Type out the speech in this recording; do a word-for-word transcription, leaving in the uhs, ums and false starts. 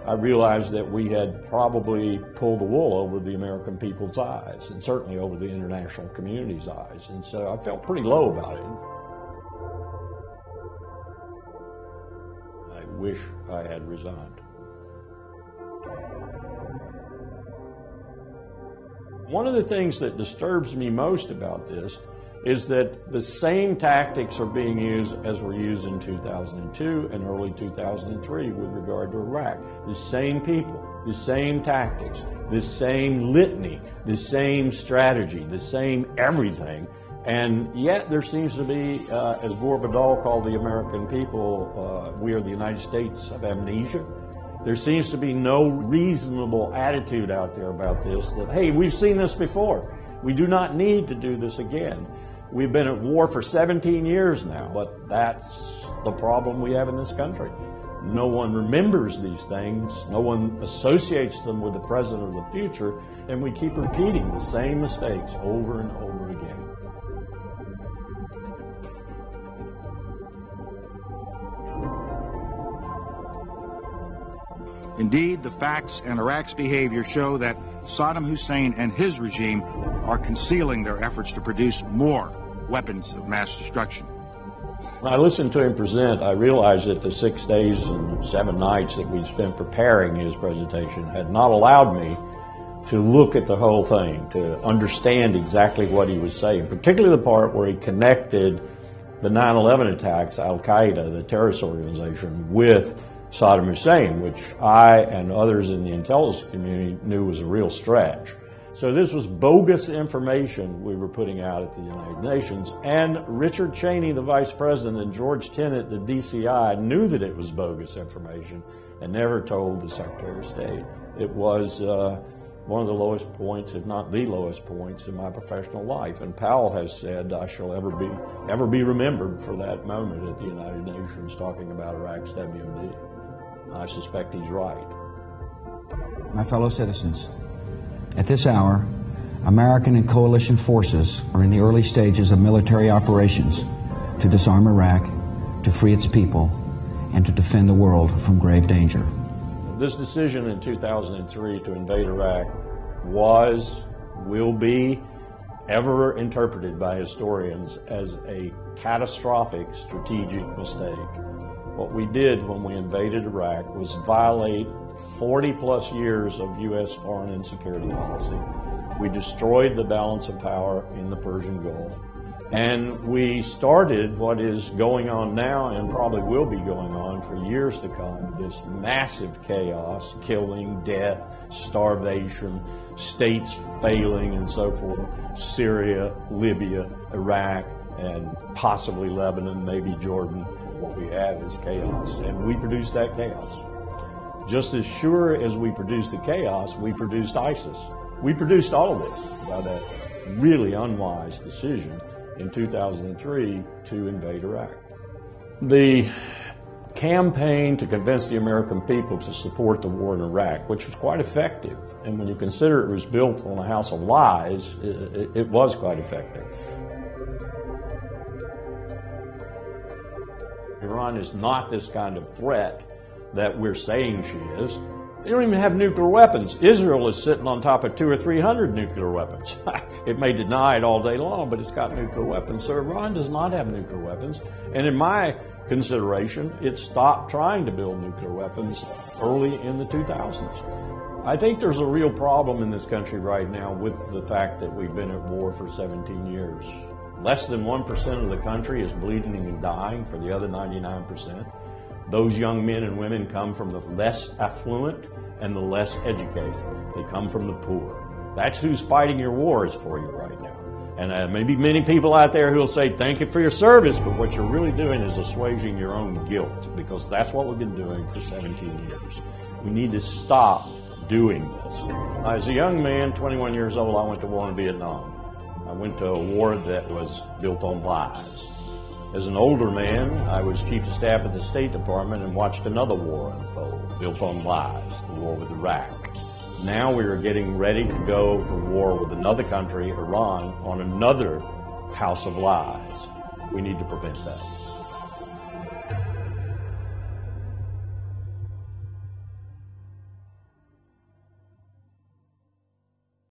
I realized that we had probably pulled the wool over the American people's eyes, and certainly over the international community's eyes. And so I felt pretty low about it. I wish I had resigned. One of the things that disturbs me most about this is that the same tactics are being used as were used in two thousand two and early two thousand three with regard to Iraq. The same people, the same tactics, the same litany, the same strategy, the same everything. And yet there seems to be, uh, as Gore Vidal called the American people, uh, we are the United States of amnesia. There seems to be no reasonable attitude out there about this, that, hey, we've seen this before. We do not need to do this again. We've been at war for seventeen years now, but that's the problem we have in this country. No one remembers these things. No one associates them with the present or the future, and we keep repeating the same mistakes over and over again. Indeed, the facts and Iraq's behavior show that Saddam Hussein and his regime are concealing their efforts to produce more weapons of mass destruction. When I listened to him present, I realized that the six days and seven nights that we'd spent preparing his presentation had not allowed me to look at the whole thing, to understand exactly what he was saying, particularly the part where he connected the nine eleven attacks, Al-Qaeda, the terrorist organization, with Saddam Hussein, which I and others in the intelligence community knew was a real stretch. So this was bogus information we were putting out at the United Nations, and Richard Cheney, the Vice President, and George Tenet, the D C I, knew that it was bogus information and never told the Secretary of State. It was uh, one of the lowest points, if not the lowest points, in my professional life. And Powell has said I shall ever be, ever be remembered for that moment at the United Nations talking about Iraq's W M D. I suspect he's right. My fellow citizens, at this hour, American and coalition forces are in the early stages of military operations to disarm Iraq, to free its people, and to defend the world from grave danger. This decision in two thousand three to invade Iraq was, will be, ever interpreted by historians as a catastrophic strategic mistake. What we did when we invaded Iraq was violate forty plus years of U S foreign and security policy. We destroyed the balance of power in the Persian Gulf. And we started what is going on now and probably will be going on for years to come, this massive chaos, killing, death, starvation, states failing and so forth, Syria, Libya, Iraq, and possibly Lebanon, maybe Jordan. What we have is chaos, and we produced that chaos. Just as sure as we produced the chaos, we produced ISIS. We produced all of this by that really unwise decision in two thousand three to invade Iraq. The campaign to convince the American people to support the war in Iraq, which was quite effective, and when you consider it was built on a house of lies, it, it, it was quite effective. Iran is not this kind of threat that we're saying she is. They don't even have nuclear weapons. Israel is sitting on top of two or three hundred nuclear weapons. It may deny it all day long, but it's got nuclear weapons. So Iran does not have nuclear weapons. And in my consideration, it stopped trying to build nuclear weapons early in the two thousands. I think there's a real problem in this country right now with the fact that we've been at war for seventeen years. Less than one percent of the country is bleeding and dying for the other ninety-nine percent. Those young men and women come from the less affluent and the less educated. They come from the poor. That's who's fighting your wars for you right now. And uh, maybe many people out there who will say, thank you for your service, but what you're really doing is assuaging your own guilt, because that's what we've been doing for seventeen years. We need to stop doing this. As a young man, twenty-one years old, I went to war in Vietnam. I went to a war that was built on lies. As an older man, I was chief of staff at the State Department and watched another war unfold, built on lies, the war with Iraq. Now we are getting ready to go to war with another country, Iran, on another house of lies. We need to prevent that.